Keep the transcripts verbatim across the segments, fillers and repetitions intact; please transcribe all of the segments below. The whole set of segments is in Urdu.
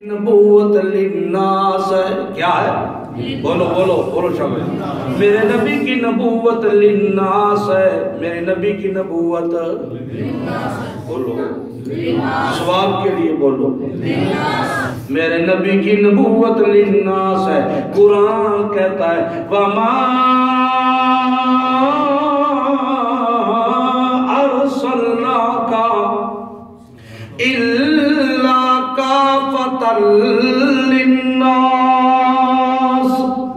نبوت للناس ہے، کیا ہے؟ بولو بولو بولو شامل. میرے نبی کی نبوت للناس ہے، میرے نبی کی نبوت بولو ثواب کے لیے بولو. میرے نبی کی نبوت للناس ہے. قرآن کہتا ہے وَمَا أَرْسَلْنَاكَ إِلَّا كَافَةً لِلنَّاسِ.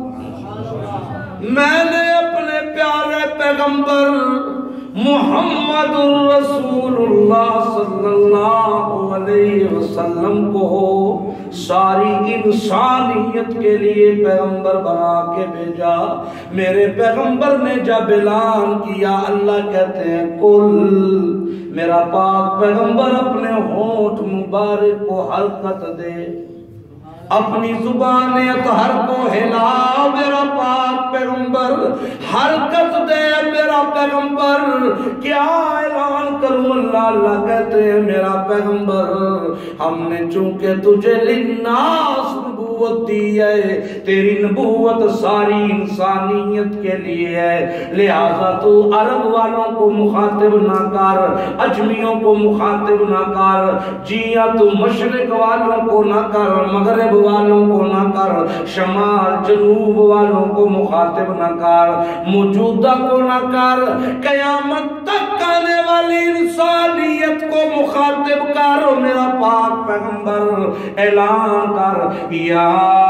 میں نے اپنے پیارے پیغمبر محمد الرسول اللہ صلی اللہ علیہ وسلم کو ساری انسانیت کے لیے پیغمبر بنا کے بھیجا. میرے پیغمبر نے جب اعلان کیا، اللہ کہتے ہیں کل، میرا پاک پیغمبر اپنے ہونٹ مبارک کو حرکت دے، اپنی زبان اطہر کو ہلا، میرا پاک پیغمبر حرکت دے. میرا پیغمبر کیا اعلان کروں؟ اللہ اللہ کہتے ہیں میرا پیغمبر ہم نے چونکہ تجھے للناس نبوت دی ہے، تیری نبوت ساری انسانیت کے لیے ہے، لہذا تو عرب والوں کو مخاطب نہ کر، اجمیوں کو مخاطب نہ کر، جیا تو مشرق والوں کو نہ کر، مغرب والوں کو نہ کر، شمال جنوب والوں کو مخاطب نہ کر، موجودہ کو نہ کر، قیامت تک آنے والی انسانیت کو مخاطب کر. میرا پاک پیغمبر اعلان کر یا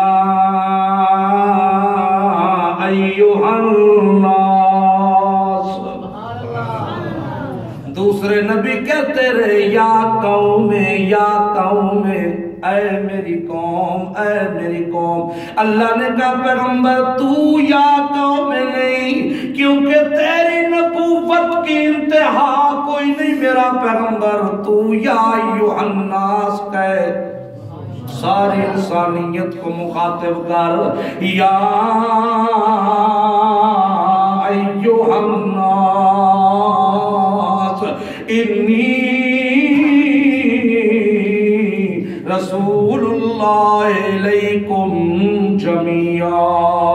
ایھا الناس. دوسرے نبی کہتے رہے یا قوم یا قوم، اے میری قوم اے میری قوم. اللہ نے کہا پیغمبر تو یا قوم نہیں، کیونکہ تیری نبوت کی انتہا کوئی نہیں. میرا پیغمبر تو یا ایھا الناس کہے، ساری انسانیت کو مخاطب کر یا ایھا الناس انی رسول اللہ علیکم جمیعا.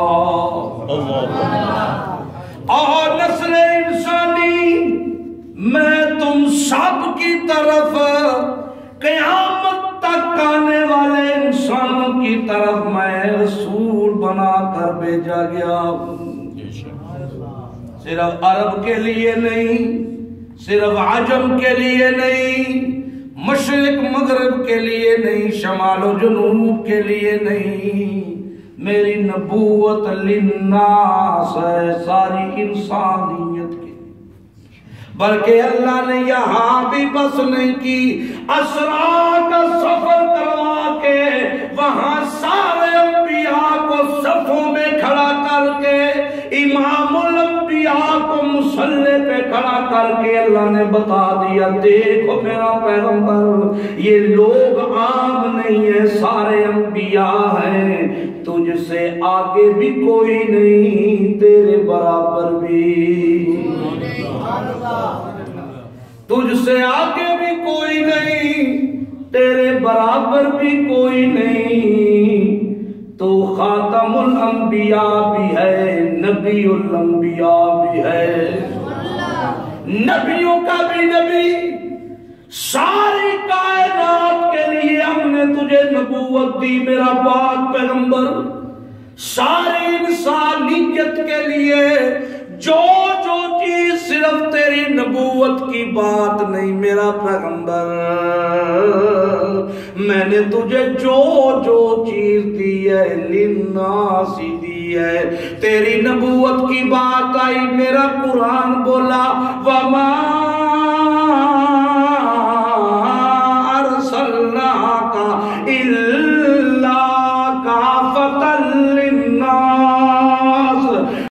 اور نسل انسانی میں تم سب کی طرف قیامت تک آنے والے انسانوں کی طرف میں رسول بنا کر بھیجا گیا. صرف عرب کے لیے نہیں، صرف عجم کے لیے نہیں، مشرق مغرب کے لیے نہیں، شمال و جنوب کے لیے نہیں. میری نبوت للناس ہے، ساری انسانیت کی. بلکہ اللہ نے یہاں بھی بس نہیں کی، اسرا کا سفر کروا کے وہاں سارے انبیاء کو صفوں میں کھڑا کر کے، امام الانبیاء کو مصلی پہ کھڑا کر کے اللہ نے بتا دیا دیکھو میرا پیغمبر یہ لوگ عام نہیں ہیں، سارے انبیاء ہیں، تجھ سے آگے بھی کوئی نہیں، تیرے برابر بھی، تجھ سے آگے بھی کوئی نہیں، تیرے برابر بھی کوئی نہیں. تو خاتم الانبیاء بھی ہے، نبی الانبیاء بھی ہے، نبیوں کا بھی نبی. ساری کائنات کے لیے ہم نے تجھے نبوت دی میرا پاک پیغمبر، ساری انسانیت کے لیے جو جو چیز صرف تیری نبوت کی بات نہیں میرا پیغمبر، میں نے تجھے جو جو چیز دی ہے للناس دی ہے. تیری نبوت کی بات آئی، میرا قرآن بولا وَمَا